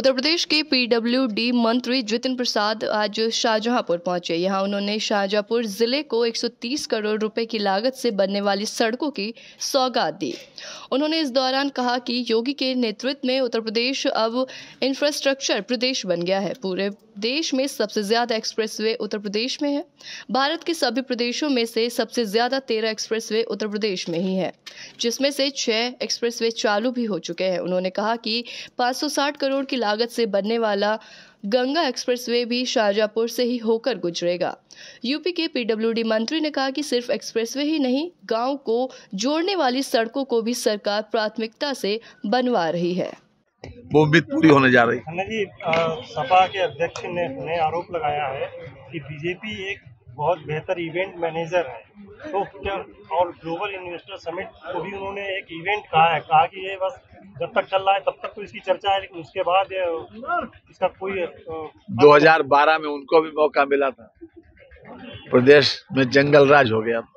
उत्तर प्रदेश के पीडब्ल्यूडी मंत्री जितिन प्रसाद आज शाहजहांपुर पहुंचे। यहां उन्होंने शाहजहांपुर जिले को 130 करोड़ रुपए की लागत से बनने वाली सड़कों की सौगात दी। उन्होंने इस दौरान कहा कि योगी के नेतृत्व में उत्तर प्रदेश अब इंफ्रास्ट्रक्चर प्रदेश बन गया है। पूरे देश में सबसे ज्यादा एक्सप्रेसवे उत्तर प्रदेश में है। भारत के सभी प्रदेशों में से सबसे ज्यादा 13 एक्सप्रेसवे उत्तर प्रदेश में ही है, जिसमें से 6 एक्सप्रेसवे चालू भी हो चुके हैं। उन्होंने कहा कि 560 करोड़ की लागत से बनने वाला गंगा एक्सप्रेसवे भी शाहजहांपुर से ही होकर गुजरेगा। यूपी के पीडब्ल्यूडी मंत्री ने कहा कि सिर्फ एक्सप्रेसवे ही नहीं, गांव को जोड़ने वाली सड़कों को भी सरकार प्राथमिकता से बनवा रही है। वो उम्मीद पूरी होने जा रही है जी। सपा के अध्यक्ष ने आरोप लगाया है कि बीजेपी एक बहुत बेहतर इवेंट मैनेजर है, तो क्या और ग्लोबल इन्वेस्टर समिट को भी उन्होंने एक इवेंट कहा कि ये बस जब तक चल रहा है तब तक तो इसकी चर्चा है, लेकिन उसके बाद इसका कोई 2012 में उनको भी मौका मिला था, प्रदेश में जंगल राज हो गया।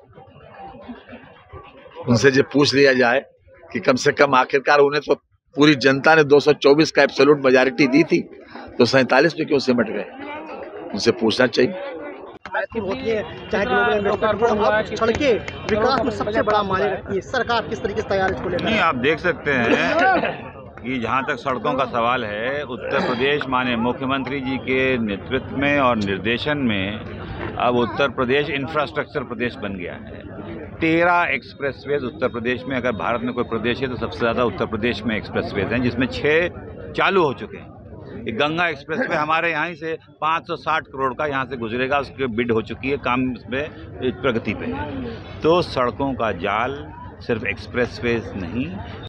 उनसे जो पूछ लिया जाए कि कम से कम आखिरकार उन्हें तो पूरी जनता ने 224 का एब्सोल्यूट मेजॉरिटी दी थी, तो 47 पे क्यों सिमट गए? उनसे पूछना चाहिए। चाहे सड़कें विकास में सबसे बड़ा मायने रखती है, सरकार किस तरीके से तैयार इसको लेकर? नहीं, आप देख सकते हैं कि जहाँ तक सड़कों का सवाल है, उत्तर प्रदेश माननीय मुख्यमंत्री जी के नेतृत्व में और निर्देशन में अब उत्तर प्रदेश इंफ्रास्ट्रक्चर प्रदेश बन गया है। 13 एक्सप्रेसवेज उत्तर प्रदेश में, अगर भारत में कोई प्रदेश है तो सबसे ज़्यादा उत्तर प्रदेश में एक्सप्रेसवेज हैं, जिसमें 6 चालू हो चुके हैं। गंगा एक्सप्रेसवे हमारे यहाँ से 560 करोड़ का यहाँ से गुजरेगा, उसकी बिड हो चुकी है, काम इसमें प्रगति पे है। तो सड़कों का जाल सिर्फ एक्सप्रेसवेज नहीं,